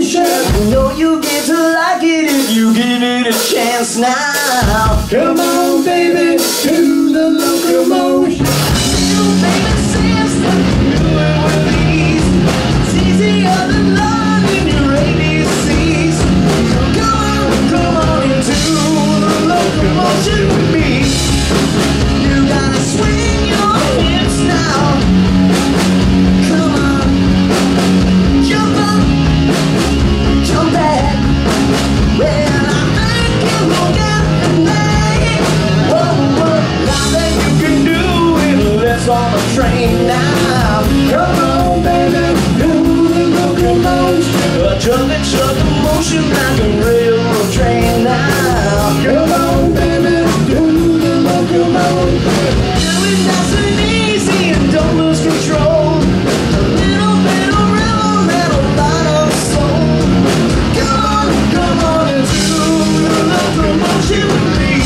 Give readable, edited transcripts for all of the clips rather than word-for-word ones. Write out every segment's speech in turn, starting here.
locomotion. Know you get to like it if you give it a chance now. Come on, baby, do the locomotion. You baby sense that you do it with ease. It's easier than love in your ABCs. So come on into the locomotion with me. You gotta swing your hips now. Come on, jump up, jump back. Well, I think you will get the name. Whoa, now that you can do it, let's on the train now. Come on, baby, do the locomotion. Jump and shut the motion like a railroad train now. Come on, baby, do the locomotion. Do it nice and easy and don't lose control. A little bit of rhythm and a lot of soul. Come on into the locomotion with me.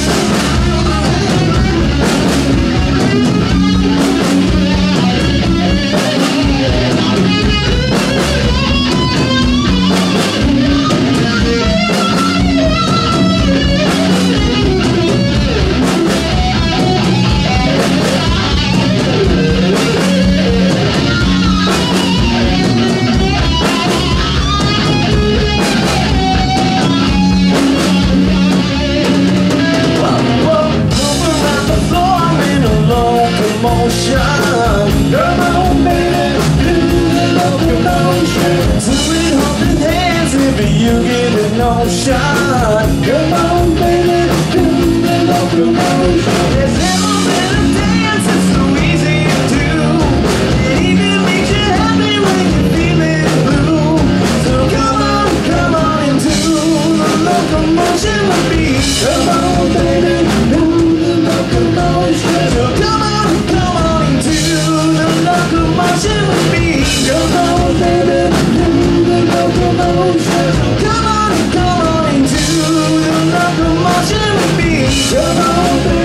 Come on, baby, do the locomotion. Do it holding hands if you give it no shot. Come on, baby, do the locomotion. There's never been a dance that's so easy to do. It even makes you happy when you're feeling blue. So come on into the locomotion with me. Come on, baby, do the locomotion. So come on into the locomotion with me. Come on, baby, do the locomotion. Come on into the locomotion with me. Come on, baby.